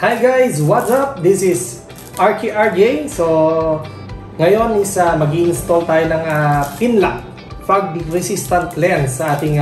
Hi guys, what's up? This is RJ. So ngayon is mag-i-install tayo ng Pinlock fog resistant lens sa ating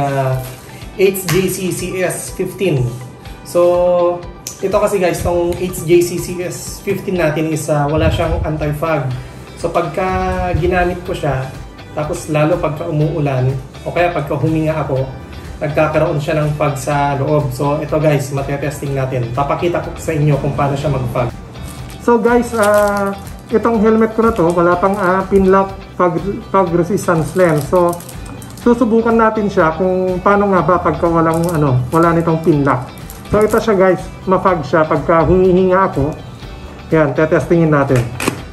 HJCCS15. So ito kasi guys, itong HJCCS15 natin is wala siyang anti-fog. So pagka ginamit ko siya, tapos lalo pagka umuulan o kaya pagka huminga ako, nagkakaroon siya ng fog sa loob. So ito guys, matetesting natin. Papakita ko sa inyo kung paano siya mag-fog. So guys, itong helmet ko na to, wala pang Pinlock fog resistance lens. So susubukan natin siya kung paano nga ba pagka wala nitong Pinlock. So ito siya guys, ma-fog siya pagka humihinga ako. Yan, tetestingin natin.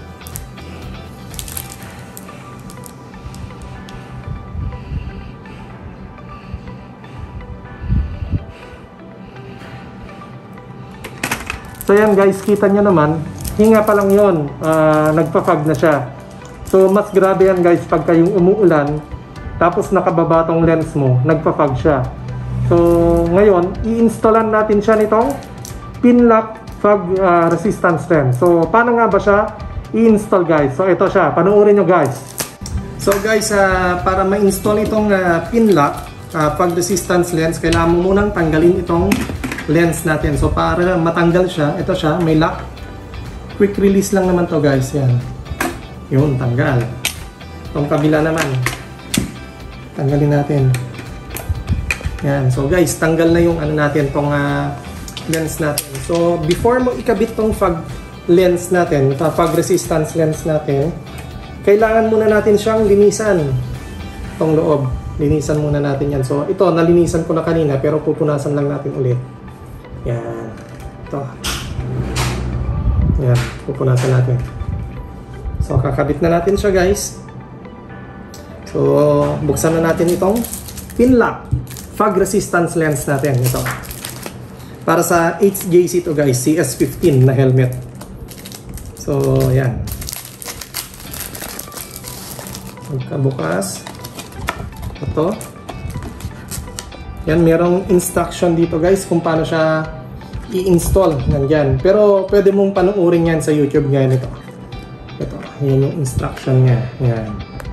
So yan guys, kita nyo naman, hinga pa lang yun, nagpa-fog na siya. So mas grabe yan guys pagka yung umuulan, tapos nakababa tong lens mo, nagpa-fog siya. So ngayon, i-installan natin siya nitong Pinlock fog resistance lens. So paano nga ba siya i-install guys? So ito siya, panoorin nyo guys. So guys, para ma-install itong Pinlock fog resistance lens, kailangan mo munang tanggalin itong lens natin. So para matanggal siya, ito siya, may lock. Quick release lang naman to guys, yan. Yun, tanggal. Itong kabila naman, tanggalin natin. Yan, so guys, tanggal na yung natin, tong lens natin. So before mo ikabit tong fog lens natin, fog resistance lens natin, kailangan muna natin siyang linisan. Itong loob, linisan muna natin yan. So ito, nalinisan ko na kanina, pero pupunasan lang natin ulit. Yan. Ito. Yan. Pupunasan natin. So, kakabit na natin siya guys. So, buksan na natin itong Pinlock fog resistance lens natin. Ito. Para sa HJC to guys. CS15 na helmet. So, yan. Pagkabukas. Ito. Yan, merong instruction dito guys kung paano siya i-install. Nandyan. Pero pwede mong panuorin yan sa YouTube ngayon. Ito. Yan yung instruction niya. Yan.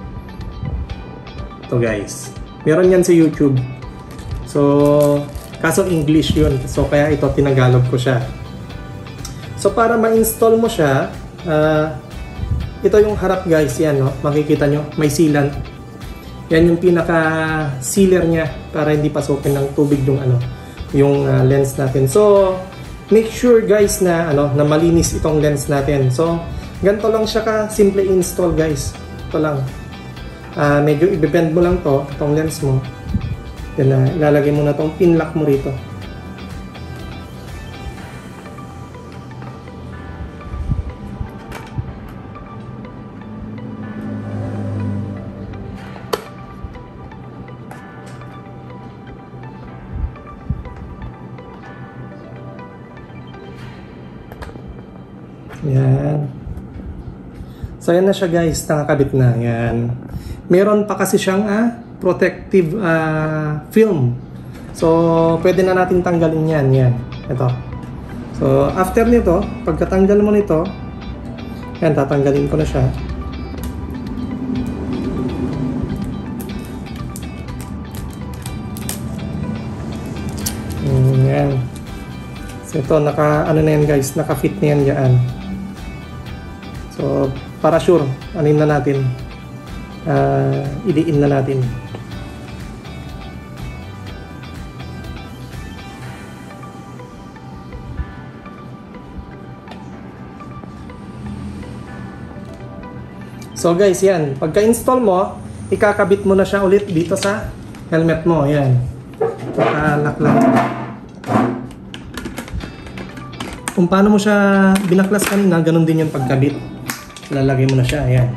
Ito guys. Meron yan sa YouTube. So, kaso English yun. So, kaya ito tinagalog ko siya. So, para ma-install mo siya, ito yung harap guys. Yan, no? Makikita nyo. May sealant. Yan yung pinaka sealer niya para hindi pasukin ng tubig yung lens natin. So make sure guys na na malinis itong lens natin. So ganito lang siya ka simple install guys. Ito lang. Medyo i-bend mo lang itong lens mo. Then ilalagay mo na tong Pinlock mo rito. Yan. So yan na siya guys, nakakabit na. Yan. Meron pa kasi siyang protective film. So pwede na natin tanggalin yan. Yan. Ito. So after nito, pagkatanggal mo nito, yan, tatanggalin ko na siya. Yan. So ito, na yan guys, naka-fit na yan dyan. So, para sure, anin na natin, idiin na natin. So guys, yan, pagka-install mo, ikakabit mo na siya ulit dito sa helmet mo, yan. Lock lang. Kung paano mo siya binaklas kanina, ganun din yung pagkabit. Lalagay mo na siya, ayan.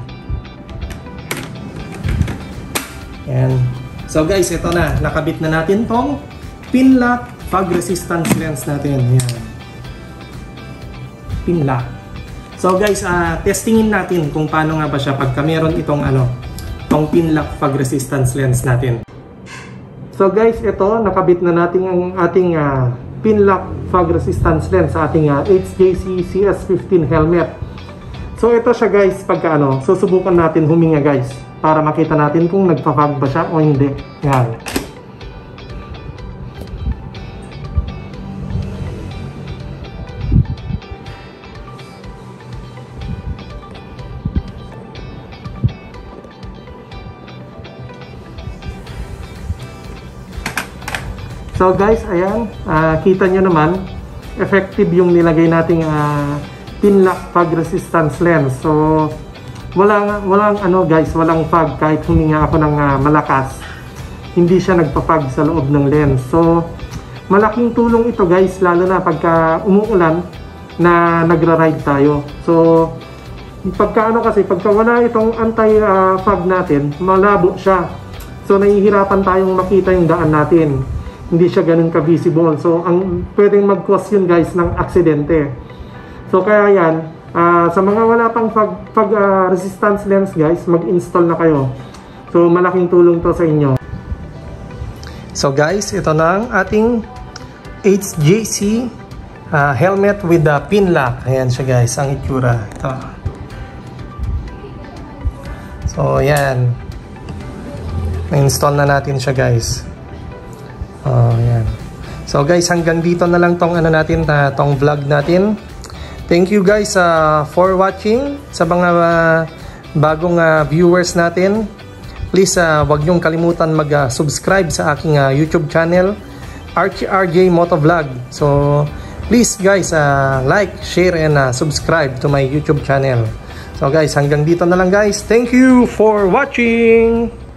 Ayan. So guys, ito na. Nakabit na natin tong Pinlock fog resistance lens natin. Ayan. Pinlock. So guys, testingin natin kung paano nga ba siya pagka meron itong Pinlock fog resistance lens natin. So guys, ito, nakabit na natin ang ating pin lock fog resistance lens sa ating HJC CS15 helmet. So ito siya guys, pagka susubukan natin huminga guys, para makita natin kung nagpa-fog ba siya o hindi. Yan. So guys, ayan, kita nyo naman, effective yung nilagay nating pin lock fog resistance lens. So walang guys, walang fog kahit huminga ako ng malakas. Hindi siya nagpa-fog sa loob ng lens. So malaking tulong ito guys, lalo na pagka umuulan na nagra-ride tayo. So pagka pagka wala itong anti-fog natin, malabo siya. So nahihirapan tayong makita yung daan natin. Hindi siya ganun ka-visible. So, ang pwedeng mag-cause yun guys ng aksidente. So, kaya yan, sa mga wala pang fog resistance lens guys, mag-install na kayo. So, malaking tulong to sa inyo. So guys, ito na ang ating HJC helmet with the pin lock. Ayan siya guys, ang itsura. Ito. So, yan. Na-install na natin siya guys. Yan. So guys, hanggang dito na lang tong tong vlog natin. Thank you guys for watching. Sa mga bagong viewers natin, please wag niyong kalimutan mag-subscribe sa aking YouTube channel, RJ Motovlog. So please guys, like, share and subscribe to my YouTube channel. So guys, hanggang dito na lang guys. Thank you for watching.